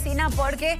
cocina porque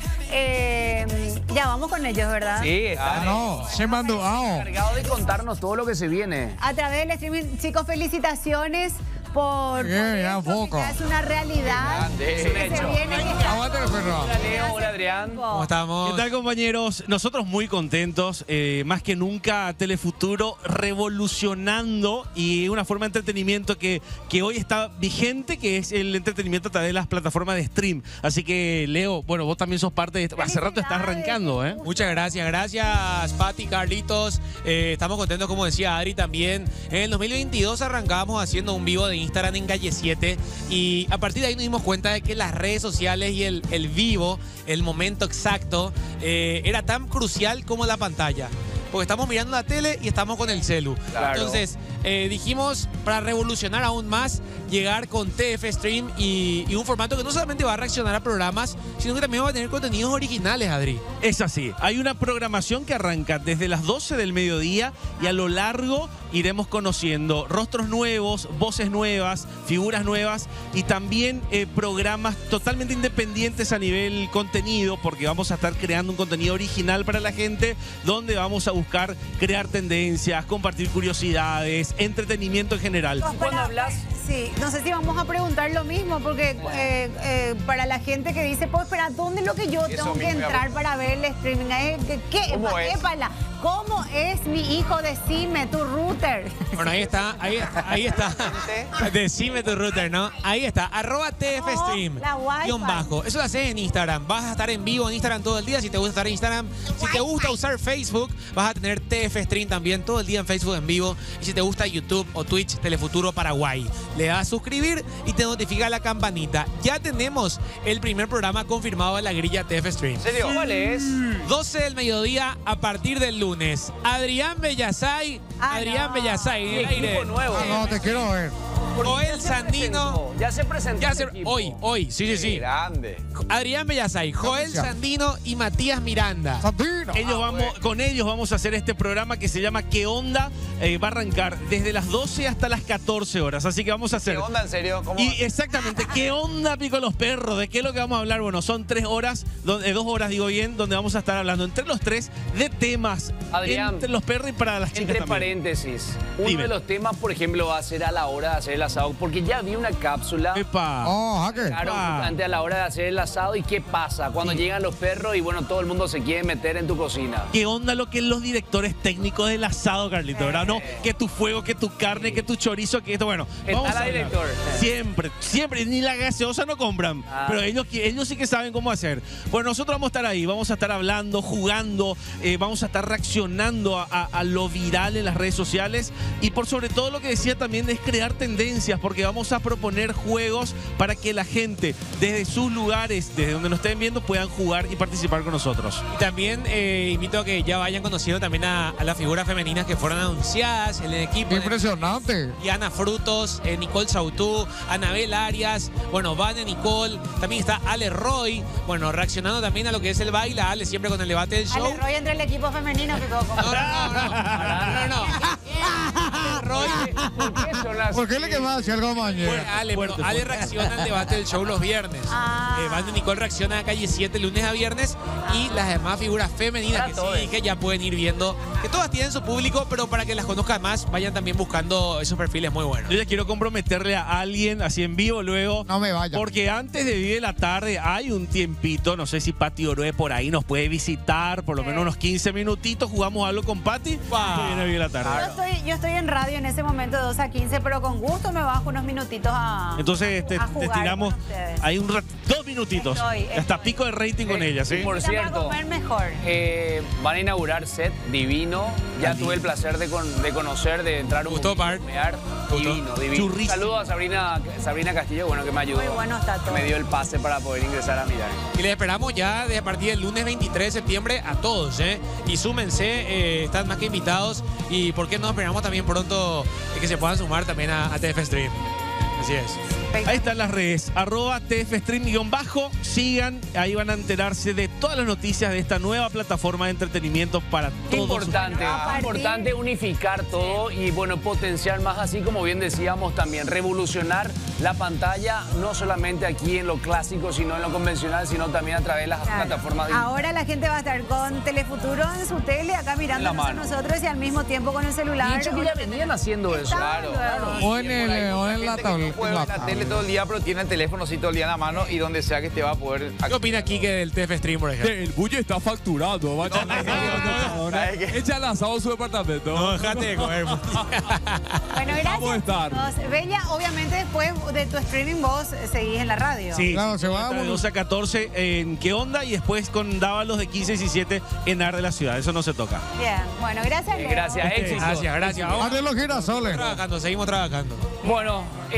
ya vamos con ellos, ¿verdad? Sí, está se mandó. encargado de contarnos todo lo que se viene. A través del streaming, chicos, felicitaciones por ya, esto, que poco. ya es una realidad. Grande, es que un se hecho. viene, que ya- Aguante, perro. Hola Leo, hola Adrián. ¿Cómo estamos? ¿Qué tal, compañeros? Nosotros muy contentos, más que nunca Telefuturo revolucionando y una forma de entretenimiento que hoy está vigente, que es el entretenimiento a través de las plataformas de stream. Así que, Leo, bueno, vos también sos parte de esto. Hace rato estás arrancando, ¿eh? Muchas gracias, gracias Pati, Carlitos. Estamos contentos, como decía Adri también. En el 2022 arrancábamos haciendo un vivo de Instagram en Calle 7 y a partir de ahí nos dimos cuenta de que las redes sociales y el vivo, el momento exacto, era tan crucial como la pantalla. Porque estamos mirando la tele y estamos con el celu. Claro. Entonces, dijimos, para revolucionar aún más, llegar con TF Stream y un formato que no solamente va a reaccionar a programas, sino que también va a tener contenidos originales, Adri. Es así. Hay una programación que arranca desde las 12 del mediodía y a lo largo iremos conociendo rostros nuevos, voces nuevas, figuras nuevas y también programas totalmente independientes a nivel contenido, porque vamos a estar creando un contenido original para la gente, donde vamos a buscar crear tendencias, compartir curiosidades, entretenimiento en general. Cuando hablas... Sí, no sé si vamos a preguntar lo mismo, porque para la gente que dice, pues, espera, ¿dónde es lo que yo Eso tengo que mismo, entrar para ver el streaming? ¿Qué? ¿Cómo es? Épala, ¿cómo es mi hijo? Decime, tu router. Bueno, ahí está. Decime tu router, ¿no? Ahí está, @TFStream. la Wi-Fi. Guión bajo. Eso lo haces en Instagram. Vas a estar en vivo en Instagram todo el día. Si te gusta estar en Instagram. Si te gusta usar Facebook, vas a tener TF Stream también todo el día en Facebook en vivo. Y si te gusta YouTube o Twitch, Telefuturo Paraguay. Le das a suscribir y te notifica la campanita. Ya tenemos el primer programa confirmado de la grilla TF Stream. ¿En serio? ¿Cuál es? 12 del mediodía a partir del lunes. Adrián Bellasay. Adrián Bellasay en el aire. Equipo nuevo. No, te quiero ver. Joel Sandino. Ya se presentó. Ya el se, equipo. hoy, sí. Qué grande. Adrián Bellasay, Joel Gracias. Sandino y Matías Miranda. Santino. Con ellos vamos a hacer este programa que se llama ¿Qué onda? Va a arrancar desde las 12 hasta las 14 horas. Así que vamos a hacer... ¿Qué onda, en serio? ¿Cómo? Y exactamente, ¿qué onda, Pico los Perros? ¿De qué es lo que vamos a hablar? Bueno, son 3 horas, 2 horas, digo bien, donde vamos a estar hablando entre los tres de temas. Adrián, entre los perros y para las chicas Entre también. paréntesis, uno Dime. de los temas, por ejemplo, va a ser a la hora de hacer el asado, porque ya vi una cápsula. Epa. Hacker. Claro, justamente a la hora de hacer el asado. ¿Y qué pasa cuando llegan los perros y bueno, todo el mundo se quiere meter en tu cocina? ¿Qué onda lo que los directores técnicos del asado, Carlito? ¿Verdad? No, que tu fuego, que tu carne, que tu chorizo, que esto, bueno. ¿Qué Vamos tal, a hablar. director? Siempre, ni la gaseosa no compran, pero ellos sí que saben cómo hacer. Bueno, nosotros vamos a estar ahí, vamos a estar hablando, jugando, vamos a estar reaccionando a lo viral en las redes sociales y por sobre todo lo que decía también es crear tendencias, porque vamos a proponer juegos para que la gente desde sus lugares, desde donde nos estén viendo, puedan jugar y participar con nosotros. Y también invito a que ya vayan conociendo también a las figuras femeninas que fueron anunciadas en el equipo. Impresionante. Diana Frutos, Nicole Sautú, Anabel Arias, bueno, Vane Nicole, también está Ale Roy, bueno, reaccionando también a lo que es el baile, Ale siempre con el debate del show. Ale Roy entre el equipo femenino que todo como... No. Roy, ¿Por qué son las- ¿Por qué le quemas hacia algo mañana? Ale, Fuerte, bueno, Ale fuerte. reacciona al debate del show los viernes. Vane Nicole reacciona a Calle 7 lunes a viernes y las demás figuras femeninas que sí dije ya pueden ir viendo, que todas tienen su público, pero para que las conozcan más, vayan también buscando esos perfiles muy buenos. Yo ya quiero comprometerle a alguien así en vivo luego. No me vaya. Porque antes de Vive la Tarde hay un tiempito, no sé si Pati Oroe por ahí nos puede visitar, por lo menos unos 15 minutitos, jugamos algo con Pati. Wow. Que viene Vive la Tarde. Yo estoy en radio en ese momento de 2 a 15, pero con gusto me bajo unos minutitos a Entonces te jugar tiramos con ustedes. ahí 2 minutitos. Estoy. Hasta pico de rating con ella, ¿sí? Por Para cierto, comer mejor. van a inaugurar set divino. Ya tuve el placer de conocer, de entrar un ¿Gustó, poquito, Bart? humear. ¿Gustó? Divino. Churrísimo. Saludos a Sabrina Castillo, bueno, que me ayudó. Muy bueno está todo. Que me dio el pase para poder ingresar a mirar. Y les esperamos ya desde a partir del lunes 23 de septiembre a todos, ¿eh? Y súmense, están más que invitados. Y por qué no esperamos también pronto que se puedan sumar también a TF Stream. Así es. Ahí están las redes, @tfstream_bajo. Sigan, ahí van a enterarse de todas las noticias de esta nueva plataforma de entretenimiento para todos. Importante unificar todo y bueno, potenciar más, así como bien decíamos también, revolucionar la pantalla, no solamente aquí en lo clásico, sino en lo convencional, sino también a través de las plataformas digitales. Ahora la gente va a estar con Telefuturo en su tele, acá mirándonos a nosotros y al mismo tiempo con el celular. Y hecho que ya venían haciendo eso. Claro. O en la tablet. Puede ver la tele todo el día, pero tiene el teléfono sí todo el día en la mano y donde sea que te va a poder... ¿Qué opina Kike del TF Stream, por ejemplo? El Bullo está facturado. Va a echa el asado a su departamento. No, dejate de comer. Bueno, gracias. Vamos a estar. chicos. Bella, obviamente después de tu streaming vos seguís en la radio. Sí, Claro, se va, de bueno. 12 a 14 en ¿Qué onda? Y después con Dávalos de 15 y 17 en AR de la Ciudad. Eso no se toca. Bien, bueno, gracias. Leo. Gracias, éxito. Gracias. Vamos Ande los girasoles. trabajando, seguimos trabajando. Bueno.